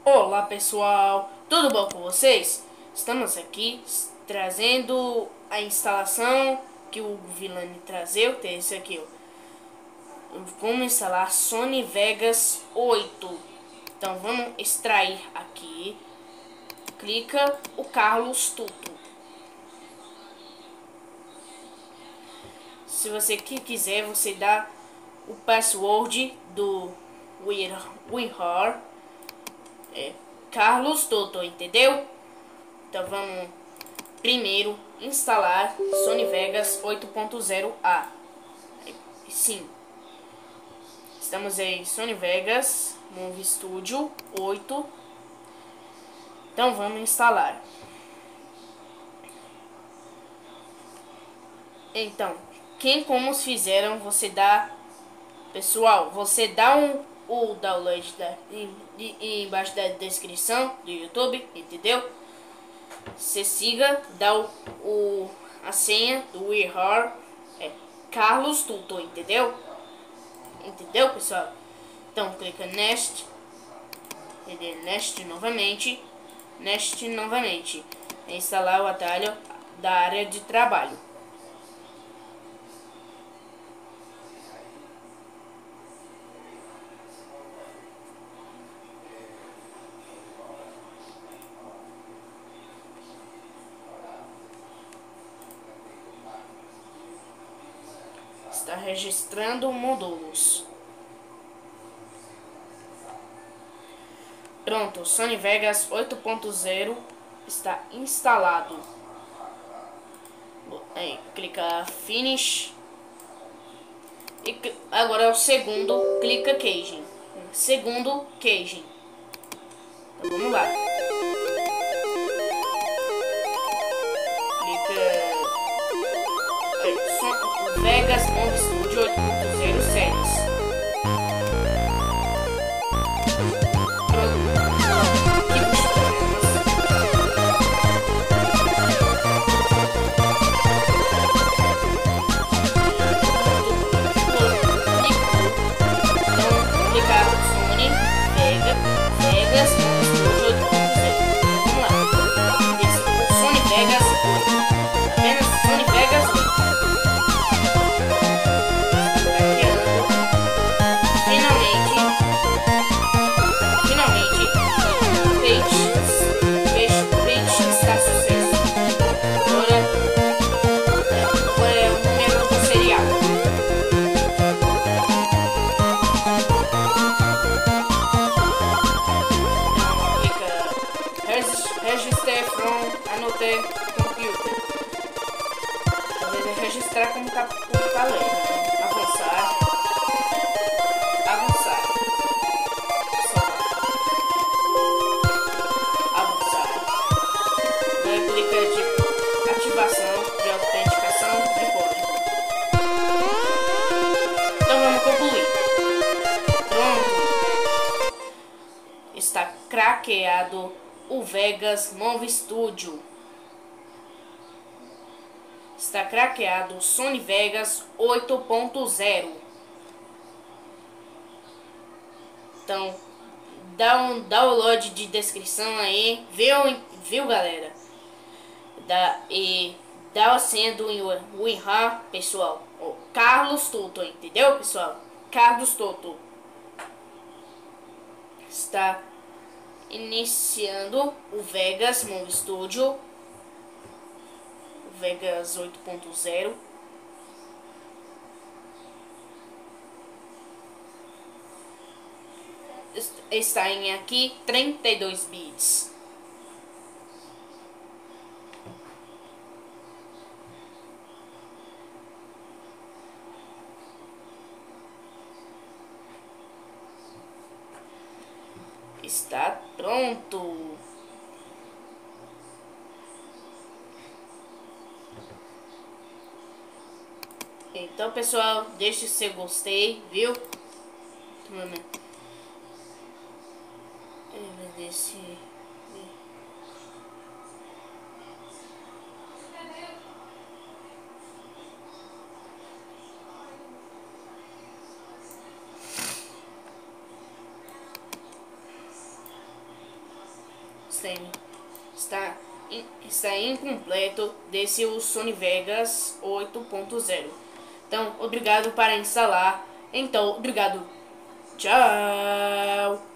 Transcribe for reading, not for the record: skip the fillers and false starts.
Olá pessoal, tudo bom com vocês? Estamos aqui trazendo a instalação que o Vilani trazeu, que é esse aqui, ó. Vamos instalar Sony Vegas 8. Então vamos extrair aqui. Clica o Carlos Tuto. Se você quiser, você dá o password do WinRAR. Carlos Tuto, entendeu? Então vamos primeiro instalar Sony Vegas 8.0A. Sim, estamos em Sony Vegas Movie Studio 8. Então vamos instalar. Então, como fizeram, você dá, pessoal, você dá o download embaixo da descrição do YouTube, entendeu? Você siga, dá a senha do WinRAR, Carlos Tuto, entendeu? Entendeu, pessoal? Então clica Next, Next novamente, instalar o atalho da área de trabalho. Está registrando módulos. Pronto, Sony Vegas 8.0 está instalado. Aí, clica Finish. E agora é o segundo, clica Caging. Segundo Caging. Então vamos lá. Clica Vegas Movie Studio 8.0 Series. Register from Another Computer. Talvez registrar como tá lendo. Avançar. Avançar. Daí clica de ativação de autenticação de código. Então vamos concluir. Pronto. Está craqueado o Vegas Movie Studio. Está craqueado o Sony Vegas 8.0. Então, dá um download de descrição aí, viu galera? Dá a senha do WinRAR, pessoal. Carlos Tuto, entendeu, pessoal? Carlos Tuto. Está iniciando o Vegas Movie Studio, Vegas 8.0. Está em aqui 32 bits. Está pronto. Então, pessoal, deixe seu gostei, viu? Desse está incompleto desse o Sony Vegas 8.0. Então, obrigado para instalar. Então, obrigado. Tchau.